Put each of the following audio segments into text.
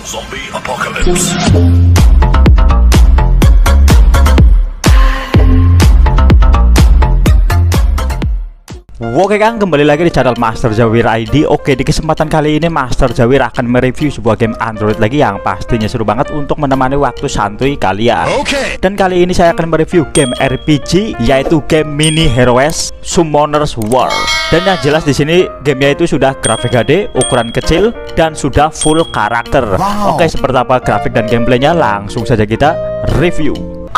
Zombie Apocalypse. Oke Kang, kembali lagi di channel Master Jawir ID. Oke, di kesempatan kali ini Master Jawir akan mereview sebuah game Android lagi yang pastinya seru banget untuk menemani waktu santuy kalian. Dan kali ini saya akan mereview game RPG, yaitu game Mini Heroes Summoners War. Dan yang jelas di sini gamenya itu sudah grafik HD, ukuran kecil, dan sudah full karakter. Oke, seperti apa grafik dan gameplaynya, langsung saja kita review.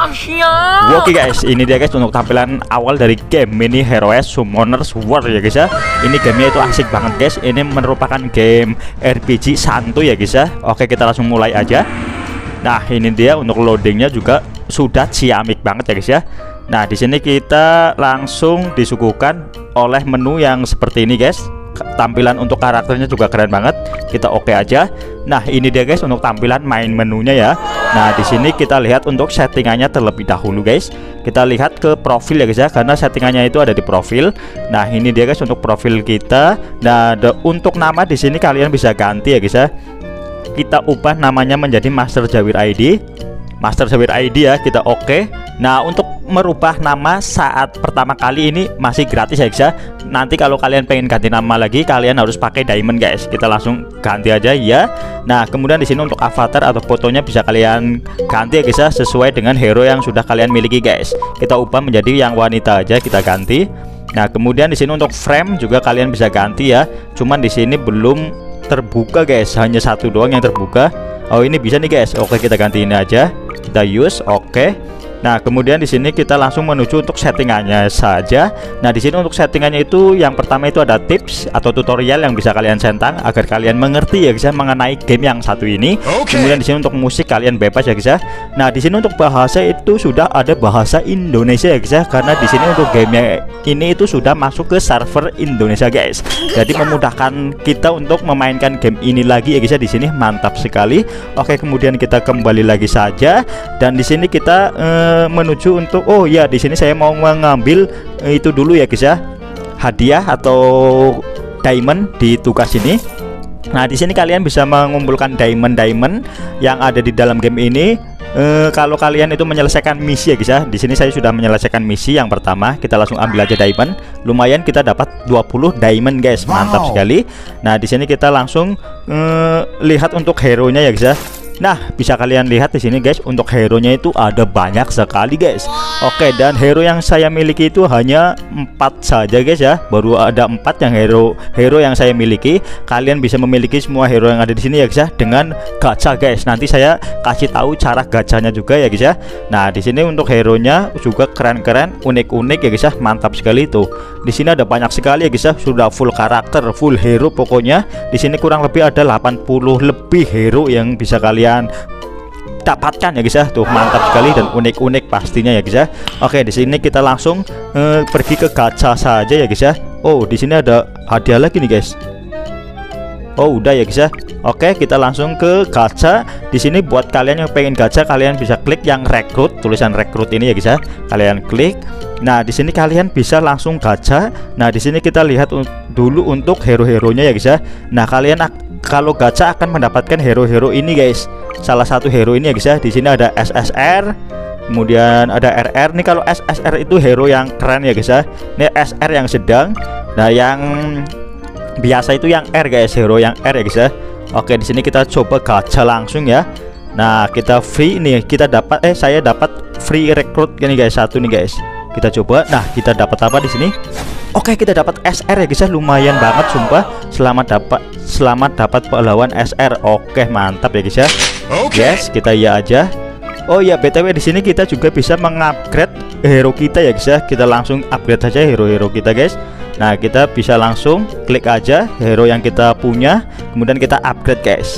Oke guys, ini dia guys untuk tampilan awal dari game Mini Heroes Summoners War ya guys ya. Ini gamenya itu asik banget guys. Ini merupakan game RPG santuy ya guys ya. Oke, kita langsung mulai aja. Nah, ini dia untuk loadingnya juga sudah ciamik banget ya guys ya. Nah, di sini kita langsung disuguhkan oleh menu yang seperti ini guys. Tampilan untuk karakternya juga keren banget. Kita oke aja. Nah, ini dia guys untuk tampilan main menunya ya. Nah, di sini kita lihat untuk settingannya terlebih dahulu guys. Kita lihat ke profil ya guys ya, karena settingannya itu ada di profil. Nah, ini dia guys untuk profil kita. Nah, untuk nama di sini kalian bisa ganti ya guys ya. Kita ubah namanya menjadi Master Jawir ID. Master Jawir ID ya, kita oke. Nah, untuk merubah nama saat pertama kali ini masih gratis ya guys ya. Nanti kalau kalian pengen ganti nama lagi, kalian harus pakai diamond guys. Kita langsung ganti aja ya. Nah, kemudian di sini untuk avatar atau fotonya bisa kalian ganti ya guys ya, sesuai dengan hero yang sudah kalian miliki guys. Kita ubah menjadi yang wanita aja, kita ganti. Nah, kemudian di sini untuk frame juga kalian bisa ganti ya. Cuman di sini belum terbuka guys, hanya satu doang yang terbuka. Oh, ini bisa nih guys. Oke, kita ganti ini aja. Kita use, oke. Nah, kemudian di sini kita langsung menuju untuk settingannya saja. Nah, di sini untuk settingannya itu yang pertama itu ada tips atau tutorial yang bisa kalian centang agar kalian mengerti ya guys ya mengenai game yang satu ini. Kemudian di sini untuk musik kalian bebas ya guys ya. Nah, di sini untuk bahasa itu sudah ada bahasa Indonesia ya guys ya, karena di sini untuk gamenya ini itu sudah masuk ke server Indonesia guys. Jadi memudahkan kita untuk memainkan game ini lagi ya guys ya. Di sini mantap sekali. Oke, kemudian kita kembali lagi saja dan di sini kita menuju untuk di sini saya mau mengambil itu dulu ya guys ya, hadiah atau diamond di tugas ini. Nah, di sini kalian bisa mengumpulkan diamond yang ada di dalam game ini. Kalau kalian itu menyelesaikan misi ya guys ya. Di sini saya sudah menyelesaikan misi yang pertama. Kita langsung ambil aja diamond. Lumayan kita dapat 20 diamond guys. Mantap sekali. Nah, di sini kita langsung lihat untuk hero-nya ya guys ya. Nah, bisa kalian lihat di sini guys, untuk hero-nya itu ada banyak sekali guys. Oke, dan hero yang saya miliki itu hanya 4 saja guys ya. Baru ada 4 yang hero yang saya miliki. Kalian bisa memiliki semua hero yang ada di sini ya guys ya dengan gacha guys. Nanti saya kasih tahu cara gachanya juga ya guys ya. Nah, di sini untuk hero-nya juga keren-keren, unik-unik ya guys ya. Mantap sekali tuh. Di sini ada banyak sekali ya guys ya. Sudah full karakter, full hero pokoknya. Di sini kurang lebih ada 80 lebih hero yang bisa kalian dapatkan ya guys ya. Tuh mantap sekali dan unik-unik pastinya ya guys ya. Oke, di sini kita langsung pergi ke gacha saja ya guys ya. Oh, di sini ada hadiah lagi nih guys. Oh, udah ya guys ya. Oke, kita langsung ke gacha. Di sini buat kalian yang pengen gacha, kalian bisa klik yang rekrut, tulisan rekrut ini ya guys ya. Kalian klik. Nah, di sini kalian bisa langsung gacha. Nah, di sini kita lihat dulu untuk hero-heronya ya guys ya. Nah, kalian kalau gacha akan mendapatkan hero-hero ini guys. Salah satu hero ini ya guys ya. Di sini ada SSR, kemudian ada RR. Nih kalau SSR itu hero yang keren ya guys ya. Ini SR yang sedang. Nah, yang biasa itu yang R guys, hero yang R ya guys ya. Oke, di sini kita coba gacha langsung ya. Nah, kita free nih, kita dapat saya dapat free rekrut gini guys, satu nih guys. Kita coba. Nah, kita dapat apa di sini? Oke, kita dapat SR ya guys ya. Lumayan banget sumpah. Selamat dapat pahlawan SR. Oke, mantap ya guys ya. Yes, kita ya aja. Oh ya, BTW di sini kita juga bisa mengupgrade hero kita ya guys ya. Kita langsung upgrade saja hero-hero kita guys. Nah, kita bisa langsung klik aja hero yang kita punya, kemudian kita upgrade guys.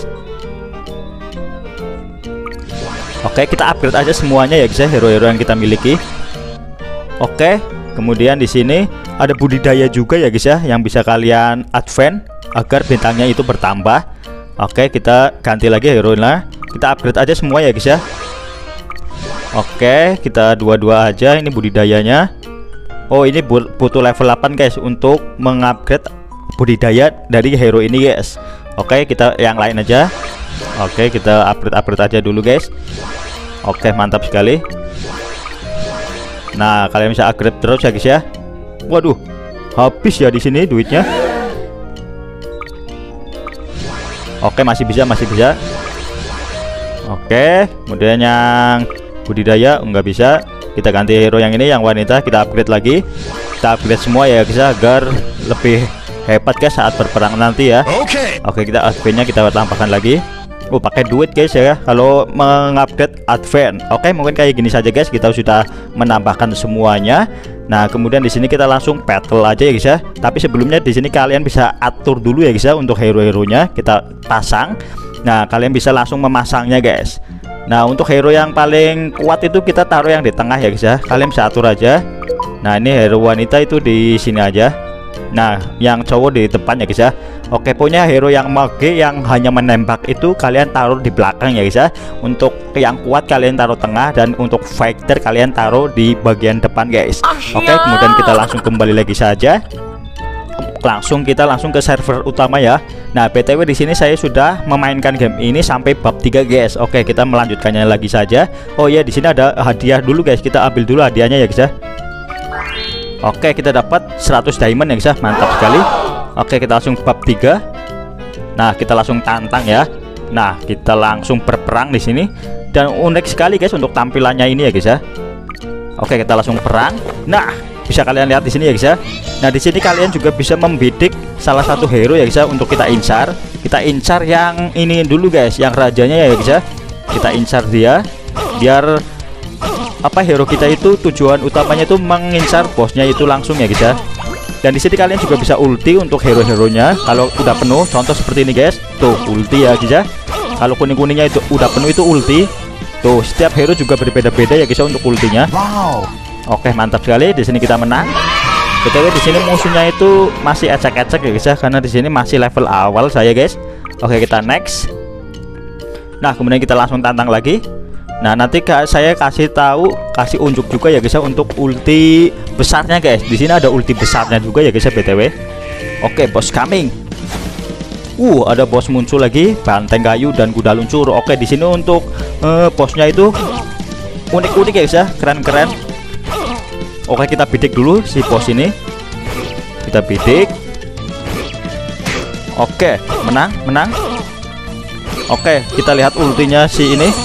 Oke, kita upgrade aja semuanya ya guys ya, hero-hero yang kita miliki. Oke, kemudian di sini ada budidaya juga ya guys ya, yang bisa kalian advance agar bintangnya itu bertambah. Oke, kita ganti lagi hero-nya. Kita upgrade aja semua ya guys ya. Oke, kita dua-dua aja ini budidayanya. Oh, ini butuh level 8 guys untuk mengupgrade budidaya dari hero ini guys. Oke, kita yang lain aja. Oke, kita upgrade aja dulu guys. Oke, mantap sekali. Nah, kalian bisa upgrade terus ya guys ya. Waduh, habis ya di sini duitnya. Oke, masih bisa. Oke, kemudian yang budidaya nggak bisa. Kita ganti hero yang ini, yang wanita. Kita upgrade lagi. Kita upgrade semua ya guys, agar lebih hebat guys saat berperang nanti ya. Oke, kita advance-nya kita tambahkan lagi. Pakai duit guys ya kalau mengupdate advance. Oke, mungkin kayak gini saja guys, kita sudah menambahkan semuanya. Nah, kemudian di sini kita langsung battle aja ya guys ya. Tapi sebelumnya di sini kalian bisa atur dulu ya guys ya untuk hero-heronya kita pasang. Nah, kalian bisa langsung memasangnya guys. Nah, untuk hero yang paling kuat itu kita taruh yang di tengah ya guys ya. Kalian bisa atur aja. Nah, ini hero wanita itu di sini aja. Nah, yang cowok di depan ya guys ya. Oke, punya hero yang mage yang hanya menembak itu kalian taruh di belakang ya guys ya. Untuk yang kuat kalian taruh tengah, dan untuk fighter kalian taruh di bagian depan guys. Oke, kemudian kita langsung kembali lagi saja. Kita langsung ke server utama ya. Nah, BTW di sini saya sudah memainkan game ini sampai bab 3 guys. Oke, kita melanjutkannya lagi saja. Oh ya, di sini ada hadiah dulu guys. Kita ambil dulu hadiahnya ya guys ya. Oke, kita dapat 100 diamond ya guys ya. Mantap sekali. Oke, kita langsung bab 3. Nah, kita langsung tantang ya. Nah, kita langsung berperang di sini. Dan unik sekali guys untuk tampilannya ini ya guys ya. Oke, kita langsung perang. Nah, bisa kalian lihat di sini ya guys ya. Nah, di sini kalian juga bisa membidik salah satu hero ya guys ya untuk kita incar. Kita incar yang ini dulu guys, yang rajanya ya guys ya. Kita incar dia biar hero kita itu tujuan utamanya itu mengincar bosnya itu langsung ya guys ya. Dan di sini kalian juga bisa ulti untuk hero-heronya kalau udah penuh, contoh seperti ini guys. Tuh, ulti ya guys ya. Kalau kuning-kuningnya itu udah penuh itu ulti. Tuh, setiap hero juga berbeda-beda ya guys ya untuk ultinya. Wow. Oke, mantap sekali. Di sini kita menang. BTW di sini musuhnya itu masih ecek-ecek ya guys ya, karena di sini masih level awal saya guys. Oke, kita next. Nah, kemudian kita langsung tantang lagi. Nah, nanti saya kasih unjuk juga ya guys ya untuk ulti besarnya guys. Di sini ada ulti besarnya juga ya guys ya BTW. Oke, bos coming. Ada bos muncul lagi, banteng kayu dan kuda luncur. Oke, di sini untuk bosnya itu unik-unik ya guys ya, keren-keren. Oke, kita bidik dulu si bos ini. Kita bidik. Oke, menang. Oke, kita lihat ultinya si ini.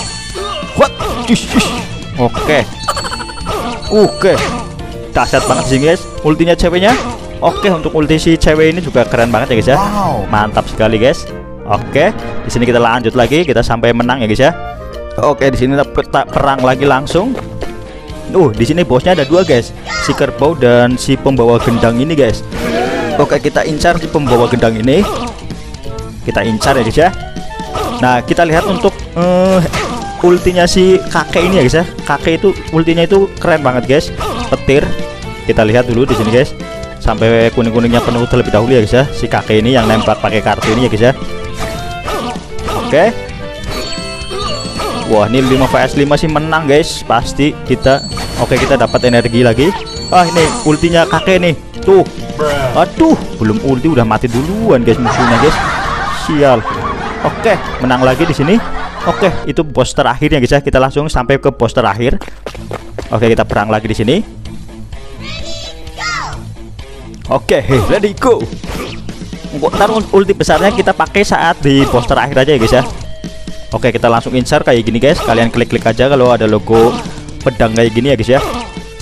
Oke, dahsyat banget sih guys ultinya ceweknya. Oke, untuk ulti si cewek ini juga keren banget ya guys ya. Mantap sekali guys. Oke, di sini kita lanjut lagi, kita sampai menang ya guys ya. Oke, di sini kita perang lagi langsung. Di sini bosnya ada dua guys, si kerbau dan si pembawa gendang ini guys. Oke, kita incar si pembawa gendang ini. Kita incar ya guys ya. Nah, kita lihat untuk ultinya si kakek ini ya guys ya. Kakek itu ultinya itu keren banget guys. Petir. Kita lihat dulu di sini guys. Sampai kuning-kuningnya penuh terlebih dahulu ya guys ya. Si kakek ini yang nembak pakai kartu ini ya guys ya. Oke. Wah, ini 5 vs 5 sih menang guys. Pasti kita. Oke, kita dapat energi lagi. Ini ultinya kakek nih. Tuh. Aduh, belum ulti udah mati duluan guys musuhnya guys. Sial. Oke, menang lagi di sini. Oke, itu bos terakhirnya guys ya. Kita langsung sampai ke bos terakhir. Oke, kita perang lagi di sini. Oke, ready go. Ntar ulti besarnya kita pakai saat di bos terakhir aja ya guys ya. Oke, kita langsung insert kayak gini guys. Kalian klik-klik aja kalau ada logo pedang kayak gini ya guys ya.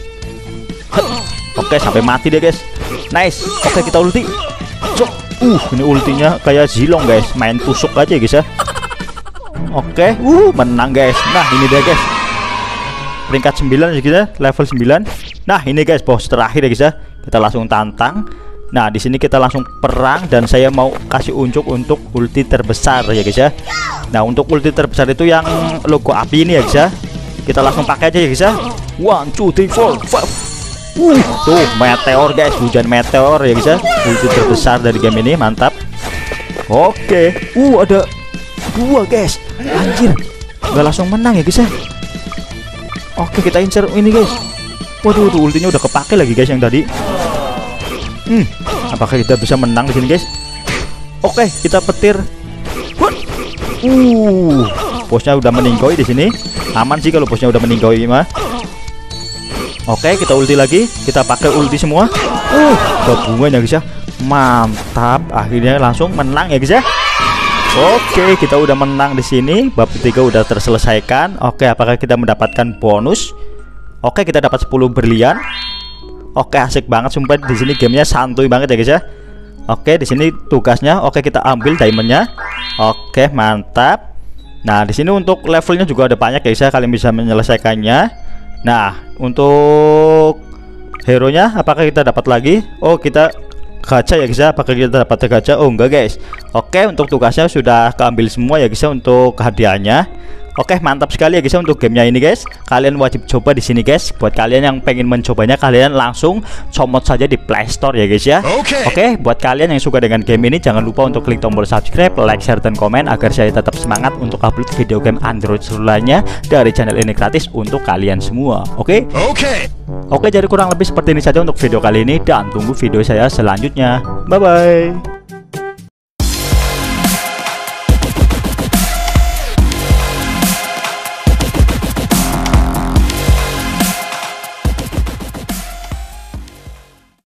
Oke, sampai mati deh guys. Nice. Oke, kita ulti. Ini ultinya kayak Zilong guys. Main tusuk aja ya guys ya. Oke, menang guys. Nah, ini deh guys. Peringkat 9 ya guys, level 9. Nah, ini guys bos terakhir ya guys ya. Kita langsung tantang. Nah, di sini kita langsung perang dan saya mau kasih unjuk untuk ulti terbesar ya guys ya. Nah, untuk ulti terbesar itu yang logo api ini ya guys ya. Kita langsung pakai aja ya guys ya. 1 2 3 4 5. Tuh, meteor guys, hujan meteor ya guys ya. Ulti terbesar dari game ini, mantap. Oke. Ada dua guys. Anjir, nggak langsung menang ya guys ya. Oke, kita incer ini guys. Waduh, tuh ultinya udah kepake lagi guys yang tadi. Apakah kita bisa menang di sini guys? Oke, kita petir. Bosnya udah meninggoy di sini. Aman sih kalau bosnya udah meninggoy mah. Oke, kita ulti lagi. Kita pakai ulti semua. Gabungan ya guys ya. Mantap. Akhirnya langsung menang ya guys ya. Oke, kita udah menang di sini. Bab 3 udah terselesaikan. Oke, apakah kita mendapatkan bonus? Oke, kita dapat 10 berlian. Oke, asik banget sumpah di sini gamenya santuy banget ya guys ya. Oke, di sini tugasnya. Oke, kita ambil diamondnya. Oke, mantap. Nah, di sini untuk levelnya juga ada banyak ya guys ya. Kalian bisa menyelesaikannya. Nah, untuk hero nya apakah kita dapat lagi? Oh, kita gacha ya guys ya. Apakah kita dapat gacha? Oh enggak guys. Oke, untuk tugasnya sudah keambil semua ya guys ya untuk hadiahnya. Oke, mantap sekali ya guys ya untuk gamenya ini guys. Kalian wajib coba di sini guys. Buat kalian yang pengen mencobanya, kalian langsung comot saja di Play Store ya guys ya. Oke, buat kalian yang suka dengan game ini, jangan lupa untuk klik tombol subscribe, like, share, dan komen agar saya tetap semangat untuk upload video game Android seru lainnya dari channel ini gratis untuk kalian semua. Oke, jadi kurang lebih seperti ini saja untuk video kali ini, dan tunggu video saya selanjutnya. Bye bye.